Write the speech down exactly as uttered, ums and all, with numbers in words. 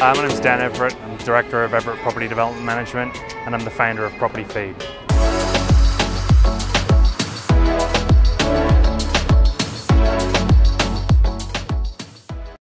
Uh, my name is Dan Everett. I'm Director of Everett Property Development Management, and I'm the founder of Property Feed.